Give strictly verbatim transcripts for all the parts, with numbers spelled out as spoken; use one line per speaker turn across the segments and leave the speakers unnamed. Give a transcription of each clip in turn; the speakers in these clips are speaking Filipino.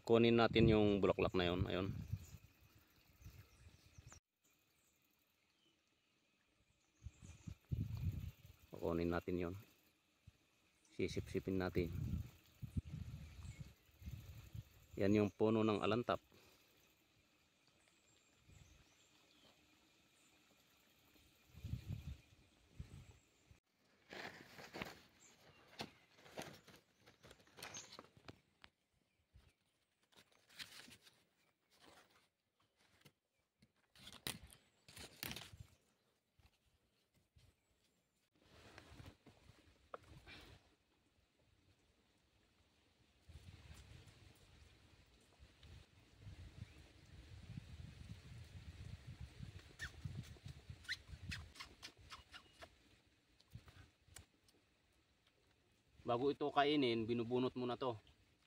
kunin natin yung bulaklak na yun. Ayun. Kunin natin yun. Sisip-sipin natin. Yan yung puno ng alantap. Bago ito kainin, binubunot muna to.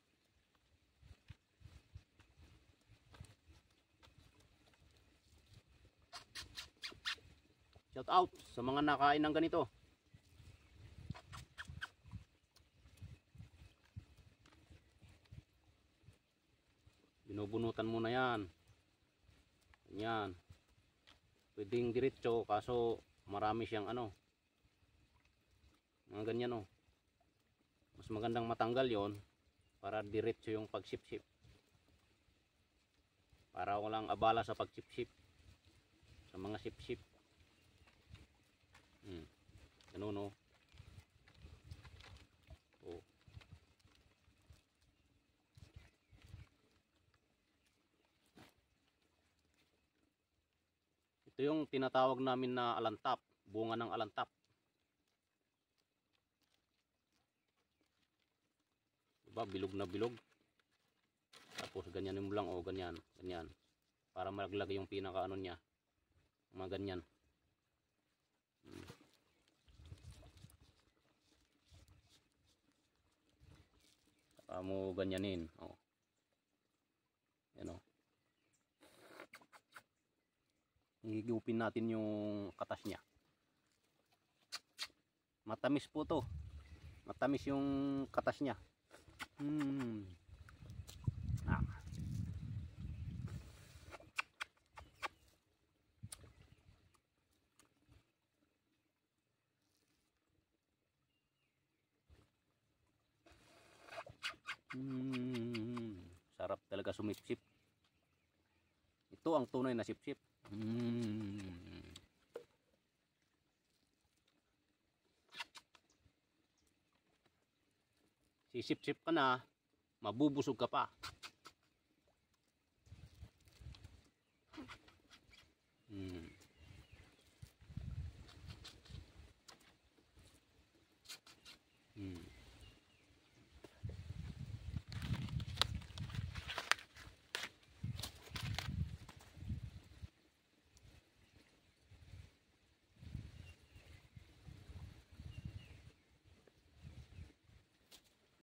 Shout out sa mga nakain ng ganito. Binubunutan muna yan. Yan. Pwedeng diretso kaso marami siyang ano. Mga ganyan oh. Mas magandang matanggal yon para diretso yung pagsipsip. Para walang abala sa pagsipsip. Sa mga sipsip. Hmm. Ganun oh. Oh. Ito yung tinatawag namin na alantap. Bunga ng alantap. Diba, bilog na bilog. Tapos ganyan mo lang o oh, ganyan, ganyan. Para malaglag yung pinaka ano niya. Mga ganyan. Hmm. Saka mo ganyanin, oh. Yan oh. Higupin natin yung katas niya. Matamis po to. Matamis yung katas niya. Hmm. Ah. Hmm. Sarap talaga sumipsip. Ito ang tunay na sipsip. Hmm. Sisip-sip ka na, mabubusog ka pa. Hmm.